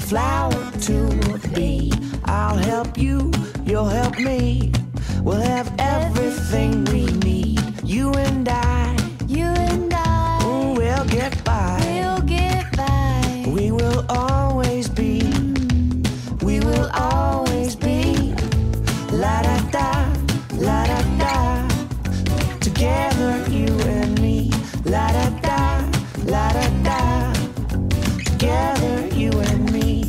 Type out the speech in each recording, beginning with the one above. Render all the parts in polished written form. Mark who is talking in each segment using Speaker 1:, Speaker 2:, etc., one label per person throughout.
Speaker 1: flower to a bee. I'll help you, you'll help me. We'll have everything we need. You and I, we'll get by. We will always be, we will always be. La da da, la da da. Together, you and me. La da da, la da da. Together, you and me.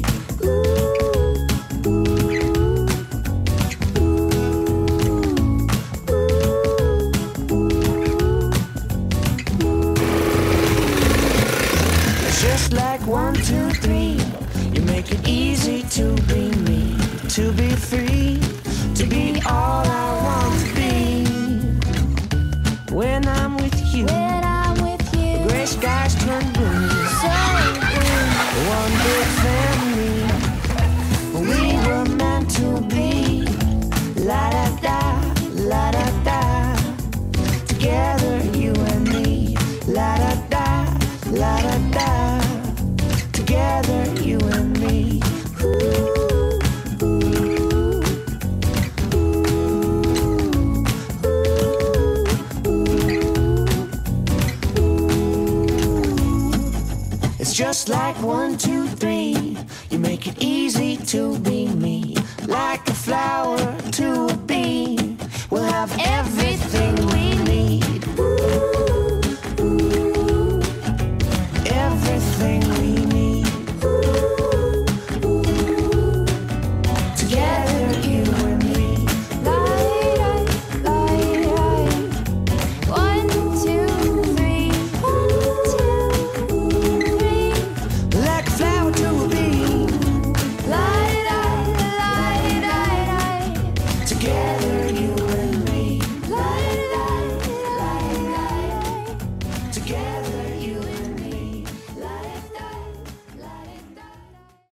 Speaker 1: Just like 1, 2, 3, you make it easy to be me, to be free, to be all I want to be. When I'm with you, the gray skies turn blue. One big family, we were meant to be. La da da, la da da. Together, you and me. La da da, la da da. Together, you and me. It's just like 1, 2, 3. You make it easy to be me. Like a flower to a bee. We'll have every